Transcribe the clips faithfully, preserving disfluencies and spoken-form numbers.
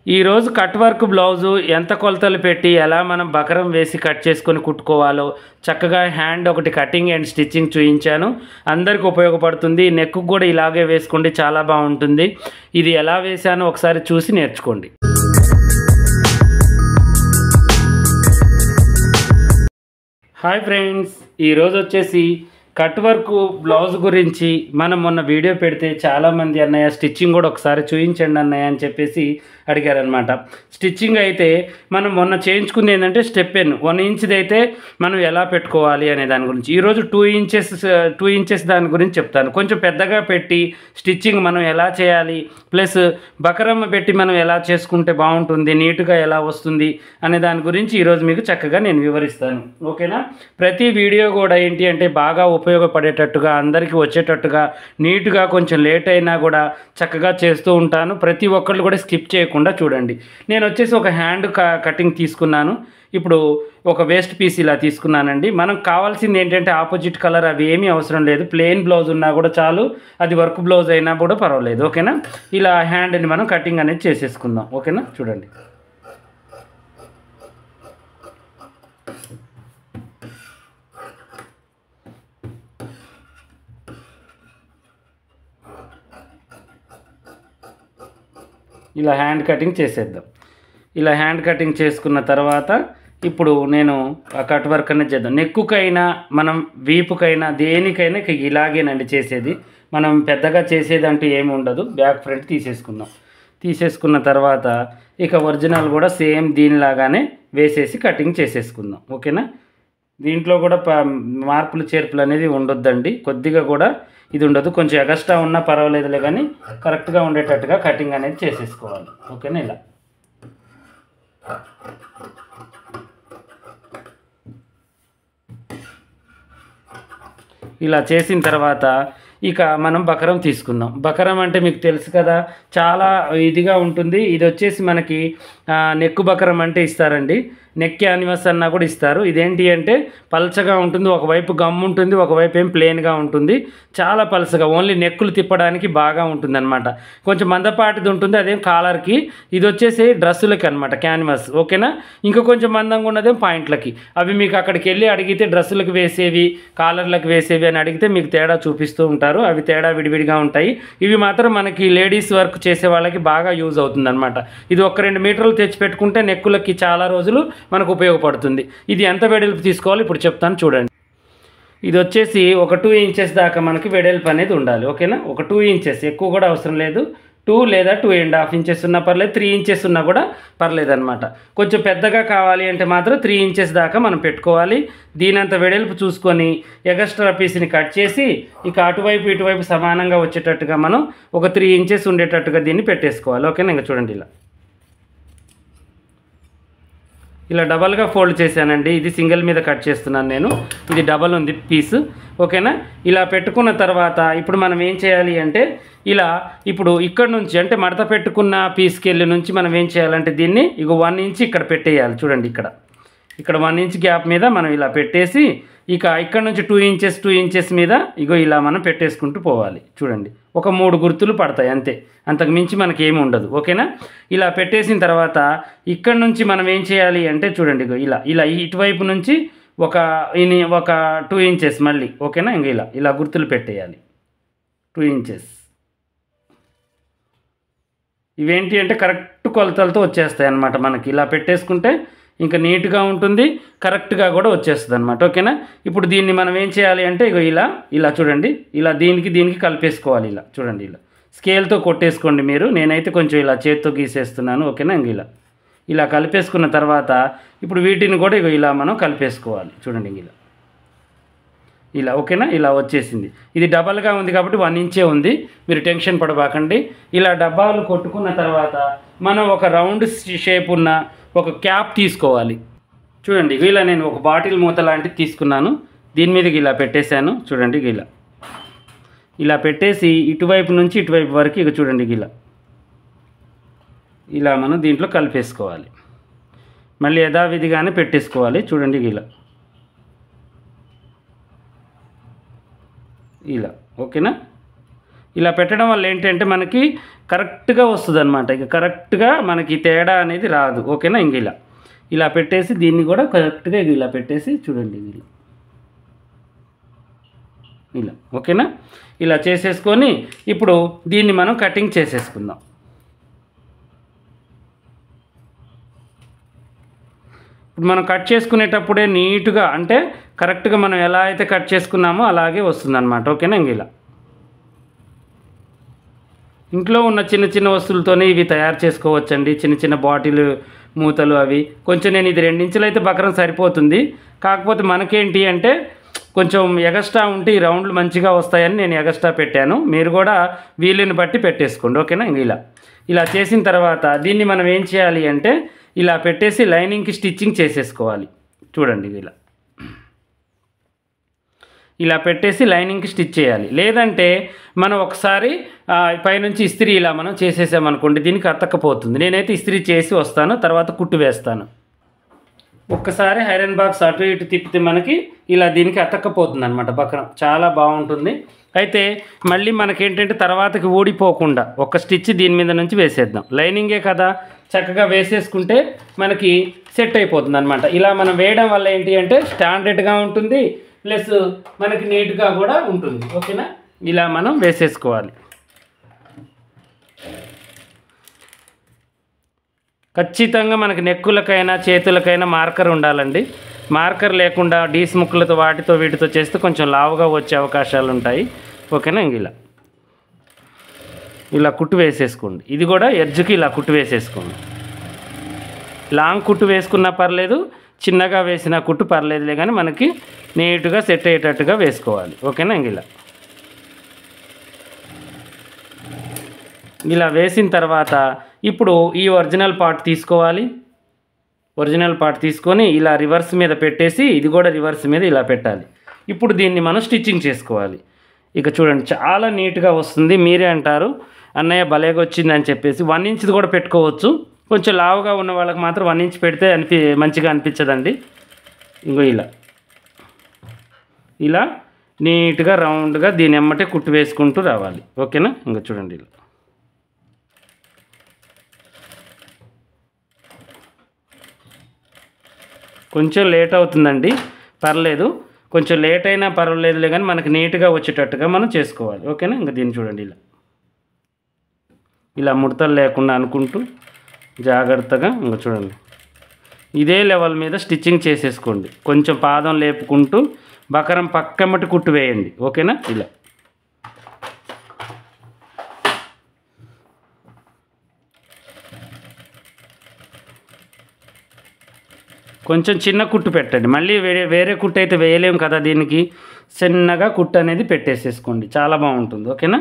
ఈ రోజు cut work blouse ఎంత కొలతలు పెట్టి ఎలా మనం బకరం వేసి కట్ చేసుకొని కుట్టుకోవాలో చక్కగా హ్యాండ్ ఒకటి కటింగ్ అండ్ స్టిచ్చింగ్ చూపించాను. అందరికీ ఉపయోగపడుతుంది. నెక్ కూడా ఇలాగే వేసుకోండి, చాలా బాగుంటుంది. ఇది ఎలా వేసానో ఒకసారి చూసి నేర్చుకోండి. హాయ్ ఫ్రెండ్స్, ఈరోజు వచ్చేసి కట్ వర్క్ బ్లౌజ్ గురించి మనం మొన్న వీడియో పెడితే చాలామంది అన్నయ్య స్టిచ్చింగ్ కూడా ఒకసారి చూపించండి అన్నయ్య అని చెప్పేసి అడిగారనమాట. స్టిచ్చింగ్ అయితే మనం మొన్న చేయించుకుంది ఏంటంటే స్టెప్ ఎన్ వన్ ఇంచ్ది అయితే మనం ఎలా పెట్టుకోవాలి అనే దాని గురించి. ఈరోజు టూ ఇంచెస్ టూ ఇంచెస్ దాని గురించి చెప్తాను. కొంచెం పెద్దగా పెట్టి స్టిచ్చింగ్ మనం ఎలా చేయాలి, ప్లస్ బకరమ్మ పెట్టి మనం ఎలా చేసుకుంటే బాగుంటుంది, నీట్గా ఎలా వస్తుంది అనే దాని గురించి ఈరోజు మీకు చక్కగా నేను వివరిస్తాను. ఓకేనా? ప్రతి వీడియో కూడా ఏంటి అంటే బాగా ఉపయోగపడేటట్టుగా, అందరికీ వచ్చేటట్టుగా, నీట్గా, కొంచెం లేట్ అయినా కూడా చక్కగా చేస్తూ ఉంటాను. ప్రతి ఒక్కళ్ళు కూడా స్కిప్ చేయకుండా చూడండి. నేను వచ్చేసి ఒక హ్యాండ్ కటింగ్ తీసుకున్నాను. ఇప్పుడు ఒక వేస్ట్ పీస్ ఇలా తీసుకున్నానండి. మనం కావాల్సింది ఏంటంటే ఆపోజిట్ కలర్ అవి ఏమీ అవసరం లేదు. ప్లెయిన్ బ్లౌజ్ ఉన్నా కూడా చాలు, అది వర్క్ బ్లౌజ్ అయినా కూడా పర్వాలేదు. ఓకేనా? ఇలా హ్యాండ్ని మనం కటింగ్ అనేది చేసేసుకుందాం. ఓకేనా? చూడండి. ఇలా హ్యాండ్ కటింగ్ చేసేద్దాం. ఇలా హ్యాండ్ కటింగ్ చేసుకున్న తర్వాత ఇప్పుడు నేను ఆ కట్ వర్క్ అనేది చేద్దాం. నెక్కుకైనా మనం వీపుకైనా దేనికైనా ఇలాగేనండి చేసేది. మనం పెద్దగా చేసేది అంటూ ఏమి ఉండదు. బ్యాక్ ఫ్రంట్ తీసేసుకుందాం. తీసేసుకున్న తర్వాత ఇక ఒరిజినల్ కూడా సేమ్ దీనిలాగానే వేసేసి కటింగ్ చేసేసుకుందాం. ఓకేనా? దీంట్లో కూడా మార్పులు చేర్పులు అనేది ఉండొద్దండి. కొద్దిగా కూడా ఇది ఉండదు. కొంచెం ఎగస్ట్రా ఉన్నా పర్వాలేదులే, కానీ కరెక్ట్గా ఉండేటట్టుగా కటింగ్ అనేది చేసేసుకోవాలి. ఓకేనా? ఇలా ఇలా చేసిన తర్వాత ఇక మనం బకరం తీసుకుందాం. బకరం అంటే మీకు తెలుసు కదా, చాలా ఇదిగా ఉంటుంది. ఇది వచ్చేసి మనకి నెక్ బకరం అంటే ఇస్తారండి. నెక్ క్యాన్వాస్ అన్నా కూడా ఇస్తారు. ఇదేంటి అంటే పల్చగా ఉంటుంది, ఒకవైపు గమ్ ఉంటుంది, ఒకవైపు ఏం ప్లెయిన్గా ఉంటుంది. చాలా పలసగా ఓన్లీ నెక్కులు తిప్పడానికి బాగా ఉంటుంది అనమాట. కొంచెం మందపాటిది ఉంటుంది, అదేం కాలర్కి. ఇది వచ్చేసి డ్రెస్సులకి అనమాట క్యాన్వాస్. ఓకేనా? ఇంకా కొంచెం మందంగా ఉన్నదేం పాయింట్లకి. అవి మీకు అక్కడికి వెళ్ళి అడిగితే డ్రెస్సులకు వేసేవి, కాలర్లకు వేసేవి అని అడిగితే మీకు తేడా చూపిస్తూ ఉంటారు. అవి తేడా విడివిడిగా ఉంటాయి. ఇవి మాత్రం మనకి లేడీస్ వర్క్ చేసే వాళ్ళకి బాగా యూజ్ అవుతుంది అనమాట. ఇది ఒక రెండు మీటర్లు తెచ్చి పెట్టుకుంటే నెక్కులకి చాలా రోజులు మనకు ఉపయోగపడుతుంది. ఇది ఎంత వెడల్పు తీసుకోవాలి ఇప్పుడు చెప్తాను చూడండి. ఇది వచ్చేసి ఒక టూ ఇంచెస్ దాకా మనకి వెడల్పు అనేది ఉండాలి. ఓకేనా? ఒక టూ ఇంచెస్, ఎక్కువ కూడా అవసరం లేదు. టూ లేదా టూ అండ్ హాఫ్ ఇంచెస్ ఉన్నా పర్లేదు, త్రీ ఇంచెస్ ఉన్నా కూడా పర్లేదు అనమాట. కొంచెం పెద్దగా కావాలి అంటే మాత్రం త్రీ ఇంచెస్ దాకా మనం పెట్టుకోవాలి. దీనంత వెడల్పు చూసుకొని ఎగస్ట్రా పీస్ని కట్ చేసి ఇక అటువైపు ఇటువైపు సమానంగా వచ్చేటట్టుగా మనం ఒక త్రీ ఇంచెస్ ఉండేటట్టుగా దీన్ని పెట్టేసుకోవాలి. ఓకేనా? ఇంకా చూడండి, ఇలా ఇలా డబల్గా ఫోల్డ్ చేశానండి. ఇది సింగిల్ మీద కట్ చేస్తున్నాను నేను. ఇది డబల్ ఉంది పీసు. ఓకేనా? ఇలా పెట్టుకున్న తర్వాత ఇప్పుడు మనం ఏం చేయాలి అంటే ఇలా ఇప్పుడు ఇక్కడ నుంచి అంటే మడత పెట్టుకున్న పీస్కి వెళ్ళి నుంచి మనం ఏం చేయాలంటే దీన్ని ఇక వన్ ఇంచ్ ఇక్కడ పెట్టేయాలి. చూడండి, ఇక్కడ ఇక్కడ వన్ ఇంచ్ గ్యాప్ మీద మనం ఇలా పెట్టేసి ఇక ఇక్కడ నుంచి టూ ఇంచెస్ టూ ఇంచెస్ మీద ఇగో ఇలా మనం పెట్టేసుకుంటూ పోవాలి. చూడండి, ఒక మూడు గుర్తులు పడతాయి అంతే, అంతకు మించి మనకి ఏమి ఉండదు. ఓకేనా? ఇలా పెట్టేసిన తర్వాత ఇక్కడ నుంచి మనం ఏం చేయాలి అంటే చూడండి, ఇగో ఇలా ఇలా ఇటువైపు నుంచి ఒక ఇని ఒక టూ ఇంచెస్ మళ్ళీ. ఓకేనా? ఇంక ఇలా ఇలా గుర్తులు పెట్టేయాలి. టూ ఇంచెస్ ఇవేంటి అంటే కరెక్ట్ కొలతలతో వచ్చేస్తాయి అన్నమాట. మనకి ఇలా పెట్టేసుకుంటే ఇంకా నీట్గా ఉంటుంది, కరెక్ట్గా కూడా వచ్చేస్తుంది అనమాట. ఓకేనా? ఇప్పుడు దీన్ని మనం ఏం చేయాలి అంటే ఇగో ఇలా ఇలా చూడండి, ఇలా దీనికి దీనికి కలిపేసుకోవాలి. ఇలా చూడండి, ఇలా స్కేల్తో కొట్టేసుకోండి మీరు. నేనైతే కొంచెం ఇలా చేత్తో గీసేస్తున్నాను. ఓకేనా? ఇంక ఇలా ఇలా కలిపేసుకున్న తర్వాత ఇప్పుడు వీటిని కూడా ఇగో ఇలా మనం కలిపేసుకోవాలి. చూడండి, ఇలా ఇలా. ఓకేనా? ఇలా వచ్చేసింది. ఇది డబల్గా ఉంది కాబట్టి వన్ ఇంచే ఉంది, మీరు టెన్షన్ పడబాకండి. ఇలా డబ్బాలు కొట్టుకున్న తర్వాత మనం ఒక రౌండ్ షేప్ ఉన్న ఒక క్యాప్ తీసుకోవాలి. చూడండి, ఇలా నేను ఒక బాటిల్ మూత లాంటిది తీసుకున్నాను. దీని మీదకి ఇలా పెట్టేశాను. చూడండి, ఇలా ఇలా పెట్టేసి ఇటువైపు నుంచి ఇటువైపు వరకు ఇక చూడండి, ఇలా ఇలా మనం దీంట్లో కలిపేసుకోవాలి. మళ్ళీ యథావిధిగానే పెట్టేసుకోవాలి. చూడండి, ఇలా ఇలా. ఓకేనా? ఇలా పెట్టడం వల్ల ఏంటంటే మనకి కరెక్ట్గా వస్తుంది అనమాట. ఇక కరెక్ట్గా మనకి తేడా అనేది రాదు. ఓకేనా? ఇంక ఇలా ఇలా పెట్టేసి దీన్ని కూడా కరెక్ట్గా ఇలా పెట్టేసి చూడండి ఇలా ఇలా ఓకేనా? ఇలా చేసేసుకొని ఇప్పుడు దీన్ని మనం కటింగ్ చేసేసుకుందాం. ఇప్పుడు మనం కట్ చేసుకునేటప్పుడే నీట్గా అంటే కరెక్ట్గా మనం ఎలా అయితే కట్ చేసుకున్నామో అలాగే వస్తుందన్నమాట. ఓకేనా? ఇంక ఇలా ఇంట్లో ఉన్న చిన్న చిన్న వస్తువులతోనే ఇవి తయారు చేసుకోవచ్చండి. చిన్న చిన్న బాటిల్ మూతలు అవి కొంచెం నేను ఇది రెండించులు అయితే బకరం సరిపోతుంది. కాకపోతే మనకేంటి అంటే కొంచెం ఎగస్ట్రా ఉంటే ఈ రౌండ్లు మంచిగా వస్తాయని నేను ఎగస్ట్రా పెట్టాను. మీరు కూడా వీలుని బట్టి పెట్టేసుకోండి. ఓకేనా? ఇంక ఇలా ఇలా చేసిన తర్వాత దీన్ని మనం ఏం చేయాలి అంటే ఇలా పెట్టేసి లైనింగ్కి స్టిచ్చింగ్ చేసేసుకోవాలి. చూడండి ఇలా ఇలా పెట్టేసి లైనింగ్కి స్టిచ్ చేయాలి. లేదంటే మనం ఒకసారి పైనుంచి ఇస్త్రీ ఇలా మనం చేసేసామనుకోండి దీనికి అతక్కపోతుంది. నేనైతే ఇస్త్రీ చేసి వస్తాను, తర్వాత కుట్టు వేస్తాను. ఒక్కసారి ఐరన్ బాక్స్ అటు ఇటు తిప్పితే మనకి ఇలా దీనికి అతక్కపోతుంది అనమాట బకరం. చాలా బాగుంటుంది. అయితే మళ్ళీ మనకేంటంటే తర్వాతకి ఊడిపోకుండా ఒక స్టిచ్ దీని మీద నుంచి వేసేద్దాం. లైనింగే కదా చక్కగా వేసేసుకుంటే మనకి సెట్ అయిపోతుంది అనమాట. ఇలా మనం వేయడం వల్ల ఏంటి అంటే స్టాండర్డ్గా ఉంటుంది, ప్లస్ మనకి నీట్గా కూడా ఉంటుంది. ఓకేనా? ఇలా మనం వేసేసుకోవాలి. ఖచ్చితంగా మనకి నెక్కులకైనా చేతులకైనా మార్కర్ ఉండాలండి. మార్కర్ లేకుండా డీస్ ముక్కలతో వాటితో వీటితో చేస్తే కొంచెం లావుగా వచ్చే అవకాశాలు ఉంటాయి. ఓకేనా? ఇంక ఇలా ఇలా కుట్టు వేసేసుకోండి. ఇది కూడా ఎడ్జ్కి ఇలా కుట్టు వేసేసుకోండి. లాంగ్ కుట్టు వేసుకున్నా పర్లేదు, చిన్నగా వేసిన కుట్టు పర్లేదులే, కానీ మనకి నీట్గా సెట్ అయ్యేటట్టుగా వేసుకోవాలి. ఓకేనా? ఇంక ఇలా ఇలా వేసిన తర్వాత ఇప్పుడు ఈ ఒరిజినల్ పార్ట్ తీసుకోవాలి. ఒరిజినల్ పార్ట్ తీసుకొని ఇలా రివర్స్ మీద పెట్టేసి ఇది కూడా రివర్స్ మీద ఇలా పెట్టాలి. ఇప్పుడు దీన్ని మనం స్టిచ్చింగ్ చేసుకోవాలి. ఇక చూడండి చాలా నీట్గా వస్తుంది. మీరే అంటారు అన్నయ్య భలేగా వచ్చిందని చెప్పేసి. వన్ ఇంచ్ది కూడా పెట్టుకోవచ్చు. కొంచెం లావుగా ఉన్న వాళ్ళకి మాత్రం వన్ ఇంచ్ పెడితే అనిపి మంచిగా అనిపించదండి. ఇంకో ఇలా ఇలా నీట్గా రౌండ్గా దీని ఎమ్మటే కుట్టు వేసుకుంటూ రావాలి. ఓకేనా? ఇంకా చూడండి ఇలా కొంచెం లేట్ అవుతుందండి, పర్లేదు. కొంచెం లేట్ అయినా పర్వాలేదులే, కానీ మనకి నీట్గా వచ్చేటట్టుగా మనం చేసుకోవాలి. ఓకేనా? ఇంకా దీన్ని చూడండి ఇలా ఇలా ముడతలు లేకుండా అనుకుంటూ జాగ్రత్తగా ఇంకా చూడండి ఇదే లెవెల్ మీద స్టిచ్చింగ్ చేసేసుకోండి. కొంచెం పాదం లేపుకుంటూ బకరం పక్కమ్మటి కుట్టు వేయండి. ఓకేనా? ఇలా కొంచెం చిన్న కుట్టు పెట్టండి. మళ్ళీ వేరే వేరే కుట్టు అయితే వేయలేము కదా, దీనికి చిన్నగా కుట్టు అనేది పెట్టేసేసుకోండి. చాలా బాగుంటుంది. ఓకేనా?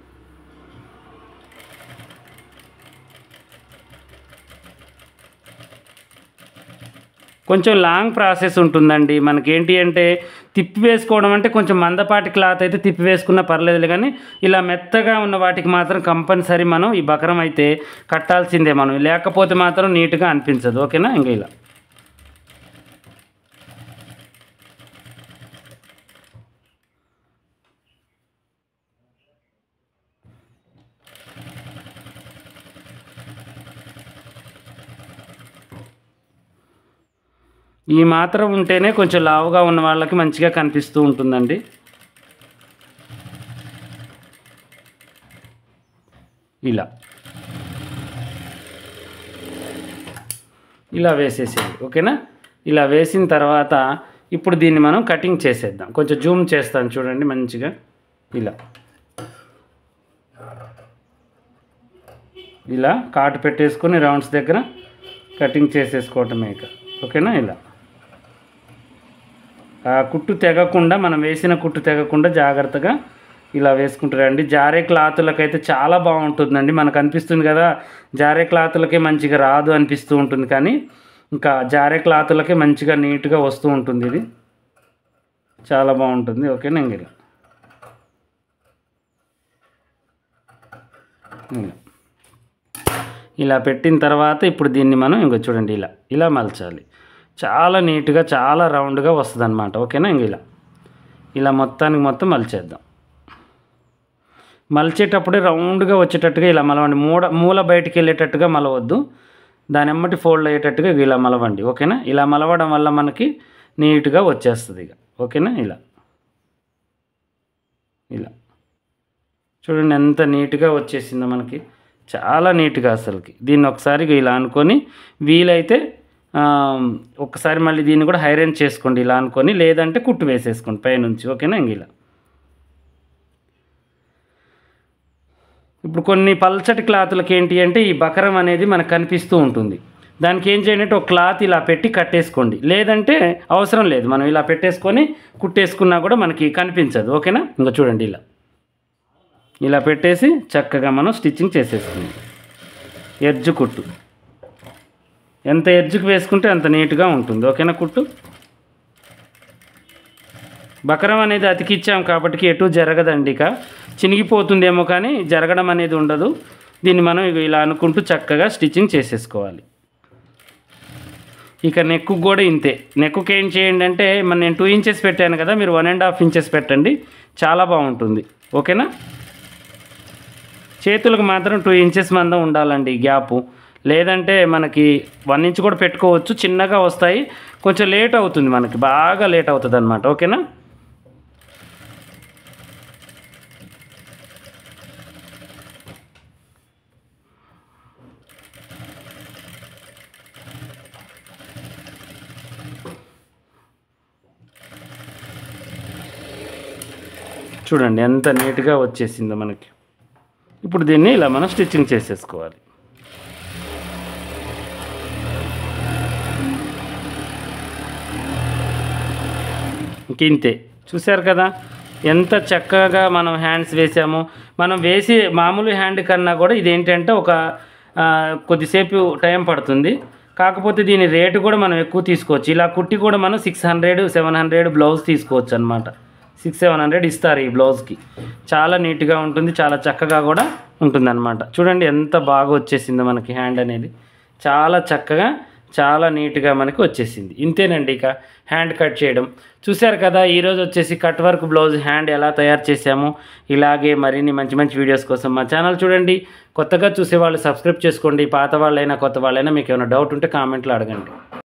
కొంచెం లాంగ్ ప్రాసెస్ ఉంటుందండి. మనకేంటి అంటే తిప్పి వేసుకోవడం అంటే కొంచెం మందపాటి క్లాత్ అయితే తిప్పి వేసుకున్నా పర్లేదులే, కానీ ఇలా మెత్తగా ఉన్న వాటికి మాత్రం కంపల్సరీ మనం ఈ బకరం అయితే కట్టాల్సిందే మనం, లేకపోతే మాత్రం నీట్గా అనిపించదు. ఓకేనా? ఇంకా ఇలా ఈ మాత్రం ఉంటేనే కొంచెం లావుగా ఉన్న వాళ్ళకి మంచిగా కనిపిస్తూ ఉంటుందండి. ఇలా ఇలా వేసేసేది. ఓకేనా? ఇలా వేసిన తర్వాత ఇప్పుడు దీన్ని మనం కటింగ్ చేసేద్దాం. కొంచెం జూమ్ చేస్తాను చూడండి మంచిగా. ఇలా ఇలా కాటు పెట్టేసుకొని రౌండ్స్ దగ్గర కటింగ్ చేసేసుకోవటమే ఇక. ఓకేనా? ఇలా ఆ కుట్టు తెగకుండా, మనం వేసిన కుట్టు తెగకుండా జాగ్రత్తగా ఇలా వేసుకుంటారండి. జారే క్లాతులకైతే చాలా బాగుంటుందండి. మనకు అనిపిస్తుంది కదా జారే క్లాతులకే మంచిగా రాదు అనిపిస్తూ ఉంటుంది, కానీ ఇంకా జారే క్లాతులకే మంచిగా నీట్గా వస్తూ ఉంటుంది. ఇది చాలా బాగుంటుంది. ఓకేనా? ఇంక ఇలా ఇలా పెట్టిన తర్వాత ఇప్పుడు దీన్ని మనం ఇంకో చూడండి ఇలా ఇలా మలచాలి. చాలా నీట్గా చాలా రౌండ్గా వస్తుంది అనమాట. ఓకేనా? ఇంక ఇలా ఇలా మొత్తానికి మొత్తం మలిచేద్దాం. మలిచేటప్పుడే రౌండ్గా వచ్చేటట్టుగా ఇలా మలవండి. మూడ మూల బయటికి వెళ్ళేటట్టుగా మలవద్దు, దాని ఎమ్మటి ఫోల్డ్ అయ్యేటట్టుగా ఇలా మలవండి. ఓకేనా? ఇలా మలవడం వల్ల మనకి నీట్గా వచ్చేస్తుంది ఇక. ఓకేనా? ఇలా ఇలా చూడండి ఎంత నీట్గా వచ్చేసిందో మనకి, చాలా నీట్గా అసలుకి. దీన్ని ఒకసారి ఇలా అనుకొని వీలైతే ఒక్కసారి మళ్ళీ దీన్ని కూడా ఐరన్ చేసుకోండి ఇలా అనుకొని, లేదంటే కుట్టు వేసేసుకోండి పైనుంచి. ఓకేనా? ఇంక ఇలా ఇప్పుడు కొన్ని పల్చటి క్లాతులకి ఏంటి అంటే ఈ బకరం అనేది మనకు కనిపిస్తూ ఉంటుంది. దానికి ఏం చేయండి అంటే ఒక క్లాత్ ఇలా పెట్టి కట్టేసుకోండి, లేదంటే అవసరం లేదు, మనం ఇలా పెట్టేసుకొని కుట్టేసుకున్నా కూడా మనకి కనిపించదు. ఓకేనా? ఇంకా చూడండి ఇలా ఇలా పెట్టేసి చక్కగా మనం స్టిచ్చింగ్ చేసేసుకుందాం. ఎడ్జ్ కుట్టు ఎంత ఎడ్జ్కి వేసుకుంటే అంత నీట్గా ఉంటుంది. ఓకేనా? కుట్టు బకరం అనేది అతికిచ్చాం కాబట్టి ఎటు జరగదండి, ఇక చినిగిపోతుందేమో కానీ జరగడం అనేది ఉండదు. దీన్ని మనం ఇలా అనుకుంటూ చక్కగా స్టిచ్చింగ్ చేసేసుకోవాలి. ఇక నెక్కు కూడా ఇంతే. నెక్కుకి ఏం చేయండి అంటే మన నేను టూ ఇంచెస్ పెట్టాను కదా, మీరు వన్ అండ్ హాఫ్ ఇంచెస్ పెట్టండి, చాలా బాగుంటుంది. ఓకేనా? చేతులకు మాత్రం టూ ఇంచెస్ మందం ఉండాలండి గ్యాపు, లేదంటే మనకి వన్ ఇంచ్ కూడా పెట్టుకోవచ్చు, చిన్నగా వస్తాయి, కొంచెం లేట్ అవుతుంది, మనకి బాగా లేట్ అవుతుంది అన్నమాట. ఓకేనా? చూడండి ఎంత నీట్గా వచ్చేసిందో మనకి. ఇప్పుడు దీన్ని ఇలా మనం స్టిచ్చింగ్ చేసేసుకోవాలి. ఇంతే, చూశారు కదా ఎంత చక్కగా మనం హ్యాండ్స్ వేసాము. మనం వేసి మామూలు హ్యాండ్ కన్నా కూడా ఇదేంటంటే ఒక కొద్దిసేపు టైం పడుతుంది, కాకపోతే దీని రేటు కూడా మనం ఎక్కువ తీసుకోవచ్చు. ఇలా కుట్టి కూడా మనం six hundred seven hundred blouse తీసుకోవచ్చు అనమాట. సిక్స్ సెవెన్ హండ్రెడ్ ఇస్తారు ఈ బ్లౌజ్కి. చాలా నీట్గా ఉంటుంది, చాలా చక్కగా కూడా ఉంటుందన్నమాట. చూడండి ఎంత బాగా వచ్చేసిందో మనకి హ్యాండ్ అనేది, చాలా చక్కగా చాలా నీట్గా మనకి వచ్చేసింది. ఇంతేనండి ఇక హ్యాండ్ కట్ చేయడం. చూశారు కదా, ఈరోజు వచ్చేసి కట్ వర్క్ బ్లౌజ్ హ్యాండ్ ఎలా తయారు చేసాము. ఇలాగే మరిన్ని మంచి మంచి వీడియోస్ కోసం మా ఛానల్ చూడండి. కొత్తగా చూసేవాళ్ళు సబ్స్క్రైబ్ చేసుకోండి, పాత వాళ్ళైనా కొత్త వాళ్ళైనా మీకు ఏమైనా డౌట్ ఉంటే కామెంట్లో అడగండి.